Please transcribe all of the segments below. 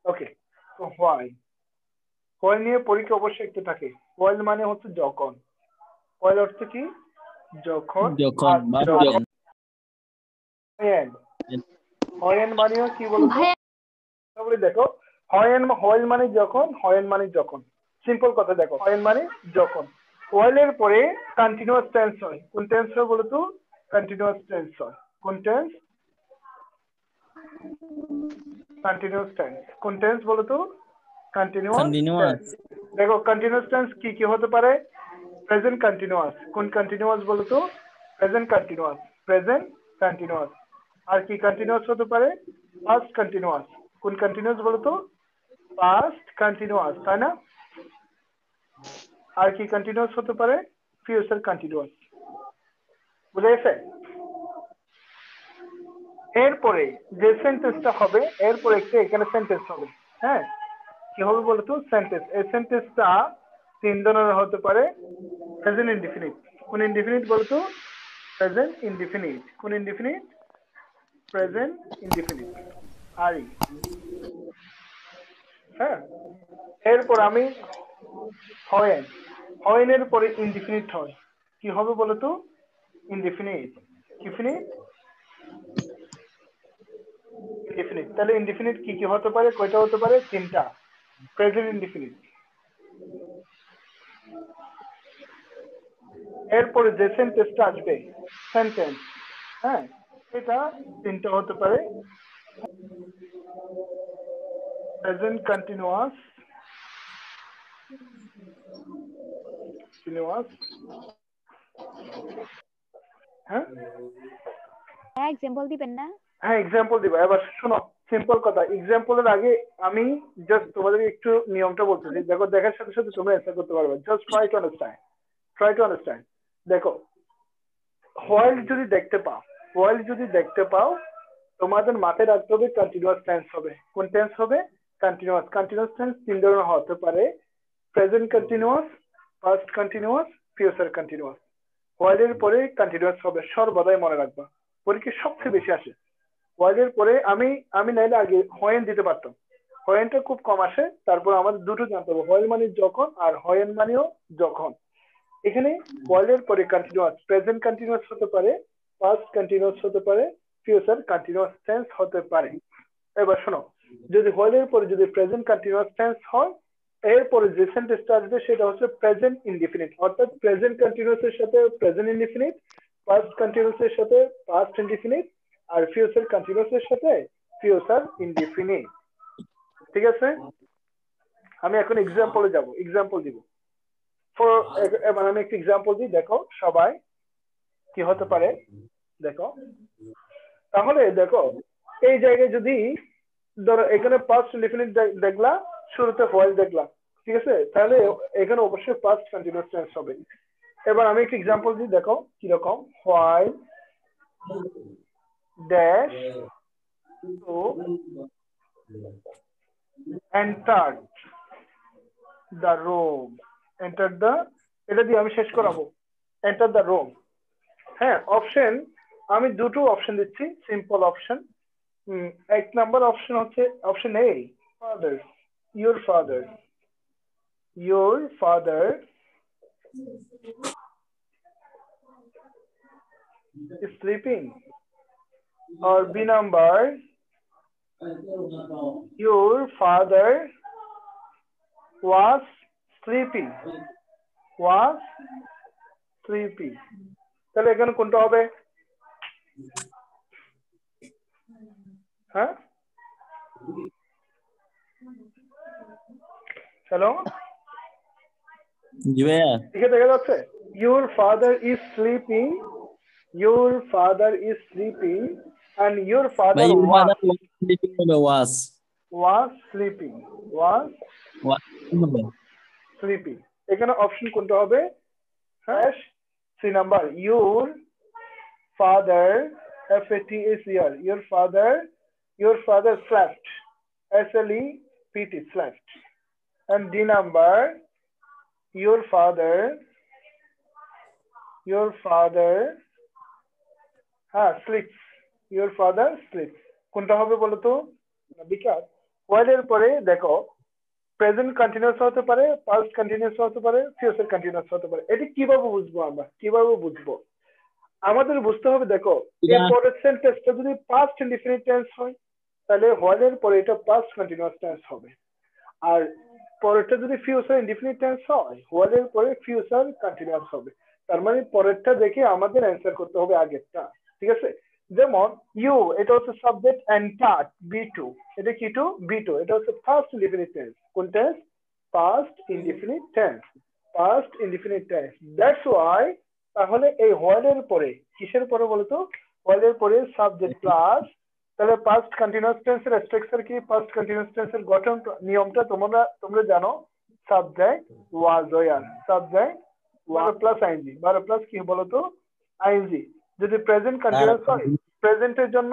ওকে, তো why while নিয়ে পরীক্ষা অবশ্যই একটু থাকে। হোয়াইল মানে হচ্ছে যখন, হোয়াইল অর্থ কি? যখন যখন আর বা যখন। হোয়েন মানেও কি বলতো? তাহলে দেখো, হোয়েল মানে যখন, হোয়েন মানে যখন। সিম্পল কথা দেখো, হোয়েন মানে যখন। হোয়েলের পরে কন্টিনিউয়াস টেন্স হয়। কোন টেন্স হয় বলতো? কন্টিনিউয়াস টেন্স হয়। কোন টেন্স? Continuous tense. কোন টেন্স বলতো? Continuous tense. দেখো কন্টিনিউয়াস টেন্স কি কি হতে পারে? Present continuous. কোন কন্টিনিউয়াস বলতো? Present continuous. Present continuous. আর কি কন্টিনিউয়াস হতে পারে? Past continuous. কোন কন্টিনিউয়াস বলতো? পাস্ট কন্টিনিউয়াস, তাই না? আর কি কন্টিনিউয়াস হতে পারে? Future continuous. বুঝে গেছে? এরপরে যে সেন্টেন্সটা হবে, এরপরে একটা এখানে সেন্টেন্স হবে। হ্যাঁ, কি হবে বলতো? সেন্টেন্স। এই সেন্টেন্সটা তিন ধরনের হতে পারে। Present indefinite. কোন ইনডিফিনিট বলতো? Present indefinite. কোন ইনডিফিনিট? Present indefinite. আরই। হ্যাঁ, এরপর আমি হয়েন। হয়েনের পরে ইনডিফিনিট হয়। কি হবে বলতো? ইনডিফিনিট। Definite, indefinite. তাহলে ইনডিফিনিট কি কি হতে পারে? কয়টা হতে পারে? তিনটা। Present indefinite. এরপরে যে সেন্টেন্সটা আসবে, সেন্টেন্স, হ্যাঁ, এটা তিনটা হতে পারে। প্রেজেন্ট কন্টিনিউয়াস, কন্টিনিউয়াস, হ্যাঁ এক্সাম্পল দিবেন না? হ্যাঁ, এক্সাম্পল দিব। এবার শোনো, সিম্পল কথা। এক্সাম্পলের আগে আমি জাস্ট তোমাদের একটু নিয়মটা বলতেছি। দেখো, দেখার সাথে সাথে তোমরা অ্যান্সার করতে পারবে। Just try to understand, try to understand. দেখো, হোয়াইল যদি দেখতে পাও, হোয়াইল যদি দেখতে পাও, তোমাদের মাথায় রাখতে হবে কন্টিনিউয়াস টেন্স হবে। কোন টেন্স হবে? কন্টিনিউয়াস। কন্টিনিউয়াস টেন্স তিন ধরনের হতে পারে। Present continuous, past continuous, future continuous. হোয়াইলের পরে কন্টিনিউয়াস হবে, সর্বদাই মনে রাখবা। পরীক্ষা সবচেয়ে বেশি আসে হোয়াইলের পরে। আমি আমি নাইলে আগে হোয়েন দিতে পারতাম। হোয়েনটা খুব কম আসে। তারপর আমাদের দুটো জানতে হবে, হোয়েল মানে যখন, আর হোয়েন মানেও যখন। এখানে হোয়াইলের পরে কন্টিনিউয়াস, প্রেজেন্ট কন্টিনিউয়াস হতে পারে, পাস্ট কন্টিনিউয়াস হতে পারে, ফিউচার কন্টিনিউয়াস টেন্স হতে পারে। এবার শোনো, যদি হোয়াইলের পরে যদি প্রেজেন্ট কন্টিনিউয়াস টেন্স হয়, এরপরে যে সেন্টেন্সটা আসবে সেটা হচ্ছে প্রেজেন্ট ইনডিফিনিট। অর্থাৎ প্রেজেন্ট কন্টিনিউয়াস এর সাথে প্রেজেন্ট ইনডিফিনিট, পাস্ট কন্টিনিউয়াস এর সাথে পাস্ট ইনডিফিনিট, আর ফিউচার কন্টিনিউয়াস এর সাথে ফিউচার ইনডিফিনিট। ঠিক আছে? আমি এখন এক্সাম্পলে যাব, এক্সাম্পল দিব। এবার আমি একটা এক্সাম্পল দিই, দেখো সবাই কি হতে পারে। দেখো, তাহলে দেখো, এই জায়গায় যদি ধরো এখানে পাস্ট ইনডিফিনিট দেখলা, শুরুতে হোয়াইল দেখলা, ঠিক আছে? তাহলে এখানে অবশ্যই পাস্ট কন্টিনিউয়াস টেন্স হবে। এবার আমি একটা এক্সাম্পল দিই, দেখো কিরকম। While dash to enter the room. Enter the, এটা দিয়ে আমি শেষ করাবো। Enter the room. হ্যাঁ, অপশন আমি দুটো অপশন দিচ্ছি, সিম্পল অপশন। এক নাম্বার অপশন হচ্ছে option A, father. Your father, your father is sleeping. Or B number, your father was sleeping, was sleeping. তাহলে এখানে কোনটা হবে? হ্যাঁ, হ্যালো, জি ভাইয়া। ঠিক আছে, দেখা যাচ্ছে? Your father is sleeping, your father is sleeping, and your father ভাই was was sleeping, was sleeping. এখানে অপশন কোনটা হবে? হ্যাঁ, C number, your father, F-A-T-H-E-R, your father slept, S-L-E-P-T, slept. And D number, your father sleeps, your father sleeps. কোনটা হবে বলো তো বিকাশ? while এর পরে দেখো প্রেজেন্ট কন্টিনিউয়াস হতে পারে, পাস্ট কন্টিনিউয়াস হতে পারে, ফিউচার কন্টিনিউয়াস হতে পারে। এটা কিভাবে বুঝবো আমরা? কিভাবে বুঝবো? আমাদের বুঝতে হবে, দেখো এই পরের সেন্টেন্সটা যদি পাস্ট ইনডিফিনিট টেন্স হয় তাহলে while এর পরে এটা পাস্ট কন্টিনিউয়াস টেন্স হবে, আর পরেরটা যদি ফিউচার ইনডিফিনিট টেন্স হয় while এর পরে ফিউচার কন্টিনিউয়াস হবে। তার মানে পরেরটা দেখে আমাদের অ্যান্সার করতে হবে আগেরটা, ঠিক আছে? যেমন ইউ, এটা হচ্ছে সাবজেক্ট এন্ড টাট বি2, এটা কি টু বি2, এটা হচ্ছে ফার্স্ট ইনডিফিনিট টেন্স। কোন টেন্স? Past indefinite tense, past indefinite tense. That's why তাহলে এই while এর পরে কিসের পরে বলতো? while এর পরে সাবজেক্ট প্লাস, তাহলে পাস্ট কন্টিনিউয়াস টেন্সের স্ট্রাকচার কি? পাস্ট কন্টিনিউয়াস টেন্সের গঠন নিয়মটা তোমরা জানো, subject was were, subject was plus ING, বারো প্লাস কি বলতো? আইএনজি। যদি প্রেজেন্ট কন্টিনিউয়াস হয়, প্রেজেন্টের জন্য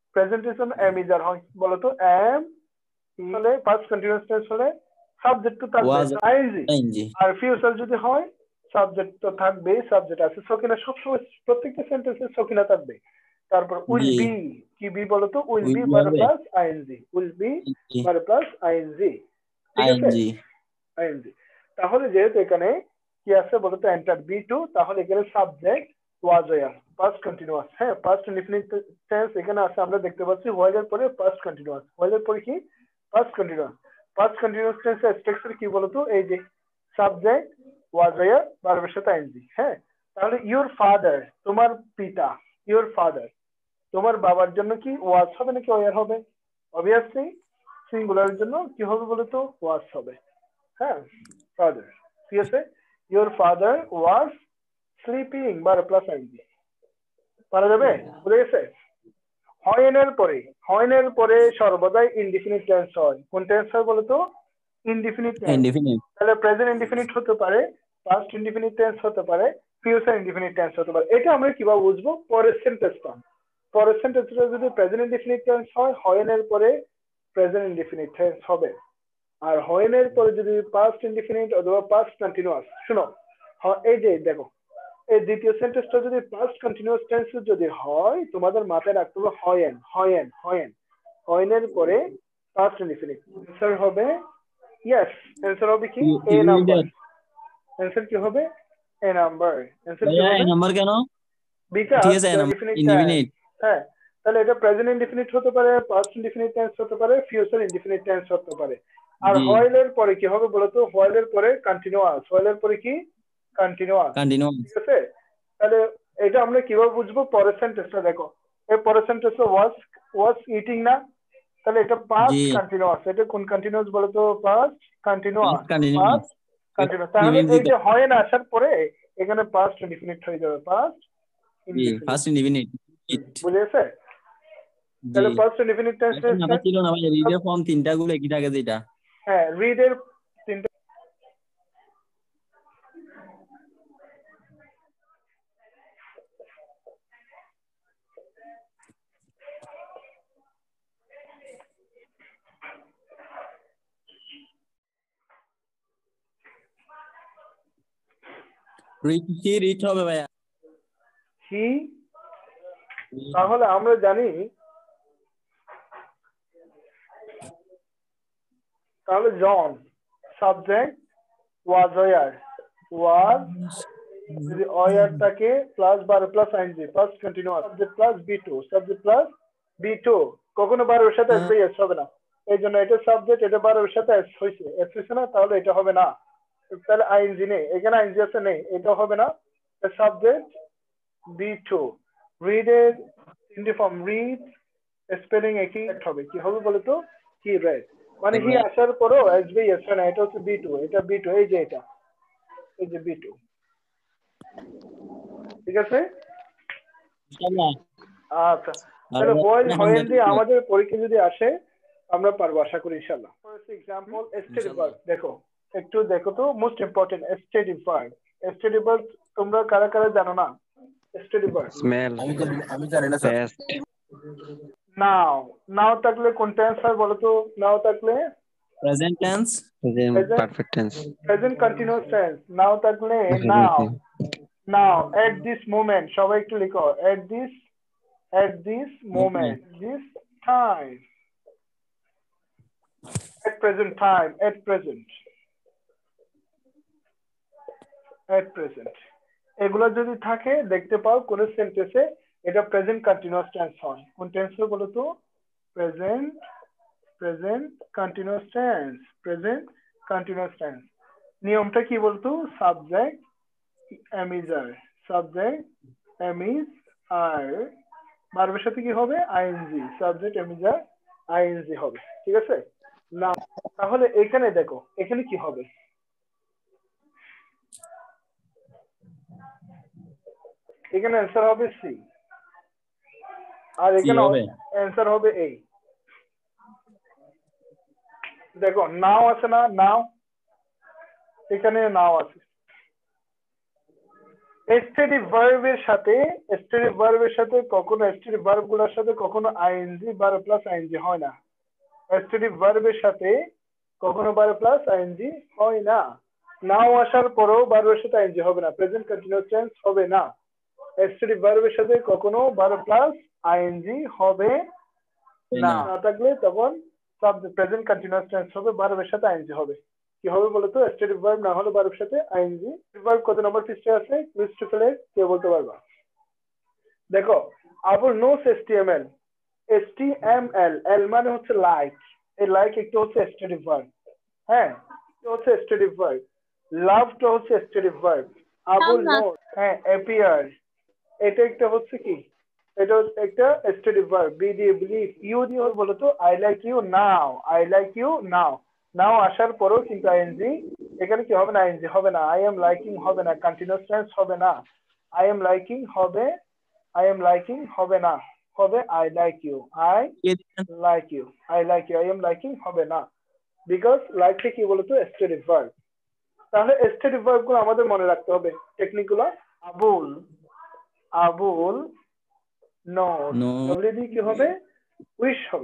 এমিজার হয় বলতো এম, হলে পাস্ট কন্টিনিউয়াস টেন্স হলে সাবজেক্ট তো থাকবে আইএনজি, আর ফিউচার যদি হয় সাবজেক্ট তো থাকবে, সাবজেক্ট আছে। সকিনা সবসময় প্রত্যেকটা সেন্টেন্সে সকিনা থাকবে। তারপর উইল বি, কি বি বলতো? উইল বি বারো প্লাস আইএনজি, উইল বি বারো প্লাস আইএনজি, ঠিক আছে? আইএনজি। তাহলে যেহেতু এখানে কি আছে বলতো এন্টার বি2, তাহলে এখানে subject was were past continuous. হ্যাঁ, পাস্ট ইনডিফিনিট টেন্স এখানে আছে, আমরা দেখতে পাচ্ছি while এর পরে পাস্ট কন্টিনিউয়াস, while এর পরে কি? Past continuous. পাস্ট কন্টিনিউয়াস টেন্সের স্ট্রাকচার কি বলতো? এই যে সাবজেক্ট ওয়াজ ওয়ার ভার্বের সাথে আইএনজি। হ্যাঁ, তাহলে ইউর ফাদার, তোমার পিতা, ইউর ফাদার, তোমার বাবার জন্য কি ওয়াজ হবে নাকি ওয়ার হবে? অবভিয়াসলি সিঙ্গুলারের জন্য কি হবে বলতো? ওয়াজ হবে। হ্যাঁ, ফাদার, ঠিক আছে? ইউর ফাদার ওয়াজ স্লিপিং, বারো প্লাস আইএনজি। পারা যাবে? বুঝে গেছে? হয়নের পরে, হয়নের পরে সর্বদাই ইনডিফিনিট টেন্স হয়। কোন টেন্স হয় বলতো? Indefinite tense. তাহলে প্রেজেন্ট ইনডিফিনিট হতে পারে, পাস্ট ইনডিফিনিট টেন্স হতে পারে, ফিউচার ইনডিফিনিট টেন্স হতে পারে। এটা আমরা কিভাবে বুঝবো? পরের সেন্টেন্সটা, পরের সেন্টেন্সটা যদি প্রেজেন্ট ইনডিফিনিট টেন্স হয়, হয়নের পরে প্রেজেন্ট ইনডিফিনিট টেন্স হবে। আর হয়নের পরে যদি পাস্ট ইনডিফিনিট অথবা পাস্ট কন্টিনিউয়াস, শুনো এই যে দেখো এই দ্বিতীয় সেন্টেন্সটা যদি পাস্ট কন্টিনিউয়াস টেন্স যদি হয়, তোমাদের মাথায় রাখতে হবে হয়েন, হয়েন, হয়েন, হয়েনের পরে পাস্ট ইনডিফিনিট। অ্যান্সার হবে ইয়েস, অ্যান্সার হবে কি? এ নাম্বার। অ্যান্সার কি হবে? এ নাম্বার। অ্যান্সার কি হবে? এ নাম্বার কেন? বিকজ ঠিক আছে, ইনডিফিনিট। হ্যাঁ, তাহলে এটা প্রেজেন্ট ইনডিফিনিট হতে পারে, পাস্ট ইনডিফিনিট টেন্স হতে পারে, ফিউচার ইনডিফিনিট টেন্স হতে পারে। আর while এর পরে কি হবে বলতো? while এর পরে কন্টিনিউয়াস, while এর পরে কি? কন্টিনিউয়াস, ঠিক আছে? তাহলে এটা আমরা কিভাবে বুঝবো? পরের সেন্টেন্সটা দেখো, এই পরের সেন্টেন্সটা ওয়াজ ইটিং না, তাহলে এটা পাস্ট কন্টিনিউয়াস। এটা কোন কন্টিনিউয়াস বলতো? Past continuous, past continuous. তাহলে এই যে হয় না আসার পরে এখানে পাস্ট ইনডিফিনিট হয়ে যাবে, পাস্ট ইনডিফিনিট। বুঝে গেছে? তাহলে পাস্ট ইনডিফিনিট টেন্স ছিল না ভাই, রিডের ফর্ম তিনটা গুলো একই থাকে যেটা। হ্যাঁ, রিডের তিনটা রিড হবে ভাইয়া। হি, তাহলে আমরা জানি, তাহলে জন সাবজেক্ট ওয়াজ ওয়ার, ওয়াজ যদি ওয়ারটাকে প্লাস বারো plus ING, past continuous, subject plus V two, subject plus V two, কখনো বারোর সাথে এস বাই এস হবে না। এই জন্য এটা সাবজেক্ট, এটা বারোর সাথে এস হয়েছে না, তাহলে এটা হবে না। তাহলে আইএনজি নেই, এখানে আইএনজি আছে নেই, এটা হবে না। সাবজেক্ট বি2, রিডের ইউনিফর্ম, রিড স্পেলিং একই হবে, কি হবে বলতো? হি রেড, মানে হি আসার পরও এস বাই এস না, এটা হচ্ছে বি2, এটা বি2, এই যে এটা, এই যে বি2, ঠিক আছে? আচ্ছা, তাহলে বয়েল হয়েন দিয়ে আমাদের পরীক্ষা যদি আসে আমরা পারবো আশা করি ইনশাআল্লাহ। ফার্স্ট एग्जांपल স্টেটিভ ভার্ব, দেখো একটু দেখো তো, most important stative verb. Stative verb তোমরা কারা কারা জানো না? স্টেটিভ ভার্ব স্মেল, আমি জানি না স্যার। নাও, নাও থাকলে কোন টেন্স হয় বলো তো? নাও থাকলে present tense, perfect tense, present continuous tense. Now থাকলে now, now at this moment, সবাই একটু লিখো, at this moment, this time, at present time, at present এগুলো যদি থাকে দেখতে পাও কোন সেন্টেন্সে এটা প্রেজেন্ট কন্টিনিউয়াস টেন্স হয়। কোন টেন্স বলো তো? Present continuous tense. নিয়মটা কি বলতো? সাবজেক্ট এমিজার, ভার্বের সাথে কি হবে? আইএনজি, সাবজেক্ট এমিজার আইএনজি হবে, ঠিক আছে না? তাহলে এখানে দেখো, এখানে কি হবে? এখানে অ্যান্সার হবে সি, আর এখানে অ্যান্সার হবে এই। দেখো নাও আছে না? নাও, এখানে নাও আছে। স্টেটিভ ভার্বের সাথে কখনো স্টেটিভ ভার্ব গুলোর সাথে কখনো আইএনজি ভার্ব প্লাস আইএনজি হয় না। স্টেটিভ ভার্বের সাথে কখনো ভার্ব প্লাস আইএনজি হয় না। নাও আসার পরেও ভার্বের সাথে আইএনজি হবে না, প্রেজেন্ট কন্টিনিউয়াস টেন্স হবে না। স্টেটিভ ভার্বের সাথে কখনো ভার্ব প্লাস আইএনজি হবে না, থাকলে তখন প্রেজেন্ট কন্টিনিউয়াস টেন্স হবে, ভার্বের সাথে আইএনজি হবে। কি হবে বলো তো? স্টেটিভ ভার্ব না হলে ভার্বের সাথে আইএনজি। ভার্ব কত নম্বর পৃষ্ঠায় আছে? ক্রিস্টোফার, কে বলতে পারবা? দেখো আবুল নোস এসটিএমএল, এল মানে হচ্ছে লাইক, এই লাইক একটু হচ্ছে স্টেটিভ ভার্ব, হ্যাঁ এটা হচ্ছে স্টেটিভ ভার্ব। লাভটা হচ্ছে স্টেটিভ ভার্ব। আবুল নোস, হ্যাঁ অ্যাপিয়ার, এটা একটা হচ্ছে কি? এটা হচ্ছে একটা স্টেটিভ ভার্ব। বি দিয়ে বিলিভ, ইউ দিয়ে বলো তো I like you now, now আসার পরেও কিন্তু আইএনজি এখানে কি হবে না? আইএনজি হবে না। আই এম লাইকিং হবে না, কন্টিনিউয়াস টেন্স হবে না। আই এম লাইকিং হবে না, হবে I like you, I like you. I am liking হবে না, বিকজ লাইকটা কি বলতো? Stative verb. তাহলে স্টেটিভ ভার্ব গুলো আমাদের মনে রাখতে হবে, টেকনিক গুলো। আবুল নোস, ডব্লিউ দিয়ে কি হবে? উইশ হবে।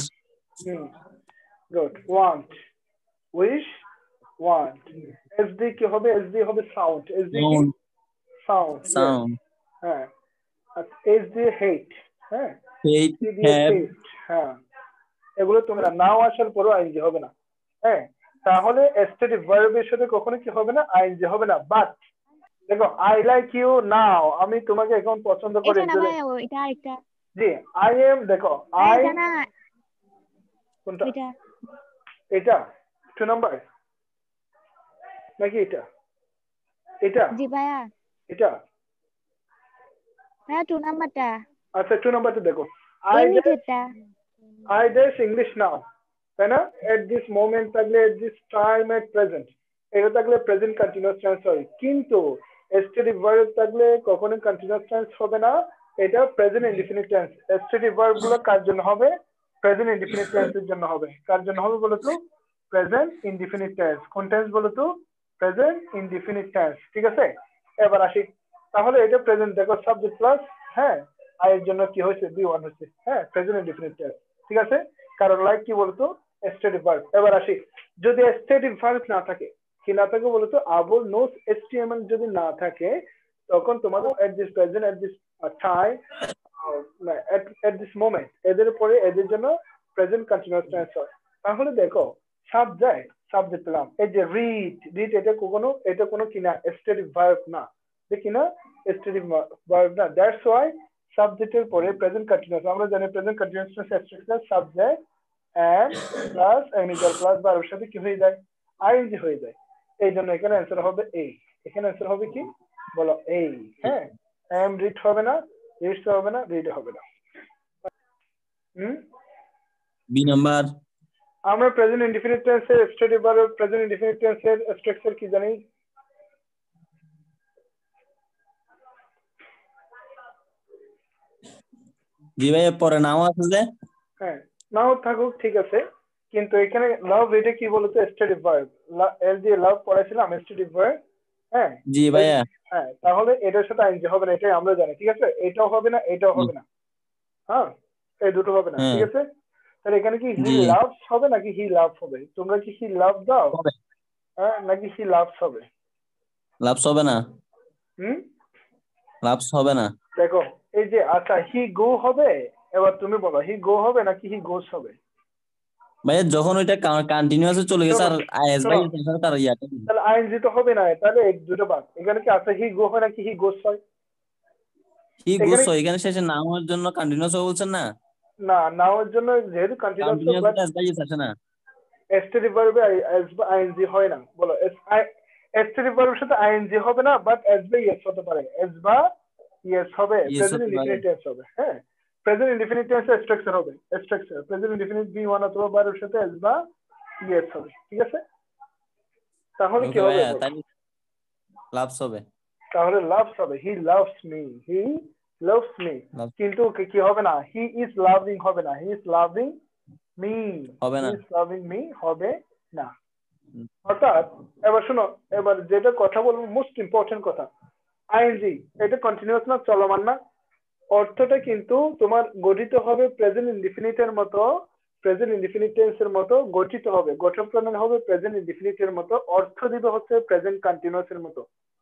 Good. Want, wish want. S D কি হবে? এস ডি হবে সাউন্ড, এস ডি কি? সাউন্ড, হ্যাঁ। এস ডি হেট, হ্যাঁ হ্যাঁ। এগুলো তোমরা নাও আসার পরও আইএনজি হবে না, হ্যাঁ। তাহলে স্টেটিভ ভার্বের সাথে কখনো কি হবে না? আইএনজি হবে না। বাট দেখো আই লাইক ইউ নাও, আমি তোমাকে এখন পছন্দ করি। এটা না ভাই, এটা আরেকটা। জি আই এম, দেখো আই, কোনটা? এটা 2 নাম্বার নাকি এটা? জি ভাইয়া, এটা হ্যাঁ 2 নাম্বারটা। আচ্ছা 2 নাম্বারটা দেখো, আই ডেস ইংলিশ নাও, তাই না? এট দিস মোমেন্ট থাকলে at this time, at present, এটা থাকলে প্রেজেন্ট কন্টিনিউয়াস টেন্স হয়। কিন্তু স্টেটিভ ভার্ব থাকলে কখনোই কন্টিনিউয়াস টেন্স হবে না, এটা present indefinite tense. Stative verb গুলো কার জন্য হবে? প্রেজেন্ট ইনডিফিনিট টেন্সের জন্য হবে। কার জন্য হবে বলো তো? Present indefinite tense. কোন টেন্স বলো তো? প্রেজেন্ট ইনডিফিনিট টেন্স, ঠিক আছে? এবার আসি, তাহলে এটা প্রেজেন্ট, দেখো সাবজেক্ট প্লাস, হ্যাঁ আই এর জন্য কি হয়েছে? বি ওয়ান হয়েছে, হ্যাঁ প্রেজেন্ট ইনডিফিনিট টেন্স, ঠিক আছে? কারণ লাইক কি বলতো? Stative verb. এবার আসি, যদি স্টেটিভ ভার্ব না থাকে, কি না থাকে বলতো? আবুল নোস এসটিএমএল যদি না থাকে, তখন তোমাদের at this present, at this time, at this moment, এদের পরে এদের জন্য প্রেজেন্ট কন্টিনিউয়াস টেন্স হয়। তাহলে দেখো সাবজেক্ট পেলাম, এই যে রিড, এটা কোনো কিনা স্টেটিভ ভার্ব না, দেখি না স্টেটিভ ভার্ব না। দ্যাটস ওয়াই সাবজেক্টের পরে প্রেজেন্ট কন্টিনিউয়াস, আমরা জানি present continuous structure subject and plus am is are plus ভার্বের সাথে কি হয়ে যায়? আইএনজি হয়ে যায়। এই জন্য এখানে অ্যান্সার হবে এই। এখানে অ্যান্সার হবে কি বলো? এই, হ্যাঁ। এম রিড হবে না, রিডস হবে না, রিড হবে না। B number. আমরা প্রেজেন্ট ইনডিফিনিট টেন্সের স্টেটিভ ভার্ব, প্রেজেন্ট ইনডিফিনিট টেন্সের স্ট্রাকচার কি জানি? জি ভাই, পরে নাও আছে যে। হ্যাঁ নাও থাকুক, ঠিক আছে, কিন্তু এখানে লাভ, এটা কি বলতো? Stative verb. এল দিয়ে লাভ পড়াইছিলাম, স্টেটিভ ভার্ব, হ্যাঁ জি ভাইয়া। হ্যাঁ, তাহলে এটার সাথে আইএনজি হবে না, এটাই আমরা জানি, ঠিক আছে? এটাও হবে না, এটাও হবে না, হ্যাঁ এই দুটো হবে না, ঠিক আছে? তাহলে এখানে কি হি লাভস হবে নাকি হি লাভ হবে? তোমরা কি হি লাভ দাও, হ্যাঁ নাকি হি লাভস হবে? লাভস হবে না। লাভস হবে না। দেখো এই যে, আচ্ছা হি গো হবে, এবার তুমি বলো হি গো হবে নাকি হি গোস হবে? ভাইয়া যখন ওইটা কন্টিনিউয়াসে চলে গেছে আর শোনো আইএস ভাই শোনো তার ইয়াটা তাহলে আইএনজি তো হবে না, তাহলে এই দুটো বাদ। এখানে কি আছে হি গো হয় নাকি হি গোস হয়? হি এখানে গোস এখানে শেষে নাম হওয়ার জন্য কন্টিনিউয়াস বলছেন না, না, নাওয়ার জন্য যেহেতু কন্টিনিউয়াস, কন্টিনিউয়াস বাট এস ভাই আসে না। এসটি ভার্বে আইএনজি হয় না, বলো এসটি ভার্বের সাথে আইএনজি হবে না, বাট এস বা ইয়েস হতে পারে, এস বা ইয়েস হবে, ইয়েস প্রেজেন্ট হতে পারে। ইনডিফিনিট টেন্স হবে। হ্যাঁ, প্রেজেন্ট ইনডিফিনিট টেন্স স্ট্রাকচার হবে, structure present indefinite V one অথবা ভার্বের সাথে এস বা ইয়েস হবে। ঠিক আছে, তাহলে কি ওকে হবে ভাইয়া, বলো? তাই লাভস হবে। তাহলে লাভস হবে, he loves me, he loves me. Loves কিন্তু কি হবে না, হি ইজ লাভিং হবে না, হি ইজ লাভিং মি, হবে হি না। ইজ লাভিং মি হবে না। হুম, অর্থাৎ এবার শোনো, এবার যেটা কথা বলবো মোস্ট ইম্পর্টেন্ট কথা, আইএনজি এটা কন্টিনিউয়াস না, চলমান না, অর্থটা কিন্তু তোমার গঠিত হবে প্রেজেন্ট ইনডিফিনিটের মতো, প্রেজেন্ট ইনডিফিনিট টেন্সের মতো গঠিত হবে, গঠন প্রণয়ন হবে প্রেজেন্ট ইনডিফিনিটের মতো, অর্থ দিবে হচ্ছে প্রেজেন্ট কন্টিনিউয়াস এর মতো।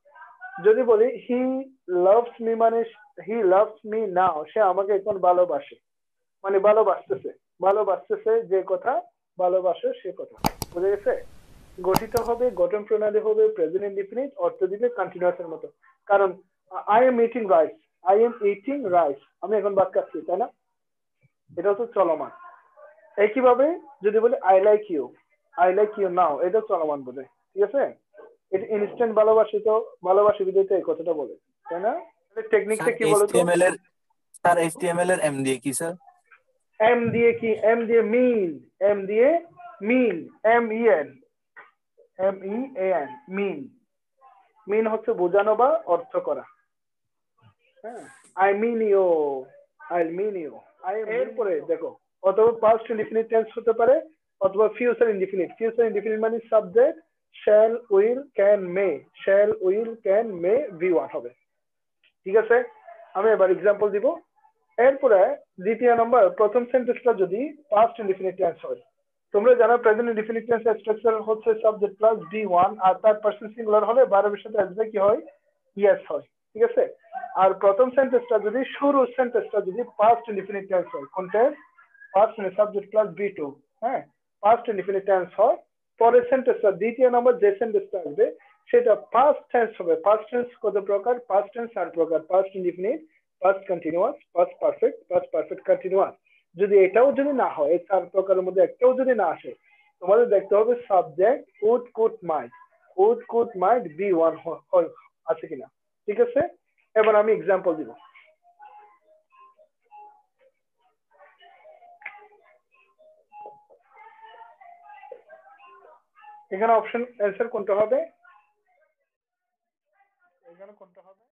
যদি বলি হি লাভস মি, মানে হি লাভস মি নাও, সে আমাকে এখন ভালোবাসে, মানে ভালোবাসতেছে, ভালোবাসতেছে যে কথা, ভালোবাসে সে কথা। বুঝে গেছে? গঠিত হবে, গঠন প্রণালী হবে প্রেজেন্ট ইনডিফিনিট, অর্থ দিবে কন্টিনিউয়াস এর মতো। কারণ I am eating rice, I am eating rice, আমি এখন ভাত খাচ্ছি, তাই না? এটা হচ্ছে চলমান। একইভাবে যদি বলি আই লাইক ইউ নাও, এটা চলমান বোঝে। ঠিক আছে, এটা ইনস্ট্যান্ট ভালোবাসি, তো ভালোবাসি বিধেয়তে এই কথাটা বলে, তাই না? টেকনিকটা স্যার কি বলতো? এইচটিএমএল এর স্যার এইচটিএমএল এর এম দিয়ে কি স্যার? এম দিয়ে কি? এম দিয়ে মিন, এম দিয়ে mean, M E N, M E N, mean. Mean হচ্ছে বোঝানো বা অর্থ করা। হ্যাঁ, I mean you, I mean you, এরপরে দেখো, অথবা পাস্ট ইনডিফিনিট টেন্স হতে পারে, অথবা ফিউচার ইনডিফিনিট। ফিউচার ইনডিফিনিট মানে subject shall will can may, shall will can may V one হবে। ঠিক আছে, আমি এবার এক্সাম্পল দিব। এরপরে দ্বিতীয় নম্বর, প্রথম সেন্টেন্সটা যদি পাস্ট ইনডিফিনিট টেন্স হয়, তোমরা জানো প্রেজেন্ট ইনডিফিনিট টেন্স স্ট্রাকচার হচ্ছে সাবজেক্ট প্লাস বি ওয়ান, আর থার্ড পারসন সিঙ্গুলার হলে ভার্বের সাথে আসবে কি হয়? ইয়েস হয়। ঠিক আছে, আর প্রথম সেন্টেন্সটা যদি, শুরুর সেন্টেন্সটা যদি পাস্ট ইনডিফিনিট টেন্স হয়, কোনটা? Past subject plus V two. হ্যাঁ, পাস্ট ইনডিফিনিট টেন্স হয়, পরের সেন্টেন্সটা দ্বিতীয় নম্বর যে সেন্টেন্সটা আসবে সেটা পাস্ট টেন্স হবে। পাস্ট টেন্স কত প্রকার? পাস্ট টেন্স 4 প্রকার, past indefinite, past continuous, past perfect continuous. যদি এটাও যদি না হয়, এই 4 প্রকারের মধ্যে একটাও যদি না আসে, তোমাদের দেখতে হবে subject would could might V one আছে কিনা। ঠিক আছে, এবার আমি এক্সাম্পল দিব। এখানে অপশন অ্যান্সার কোনটা হবে? এখানে কোনটা হবে?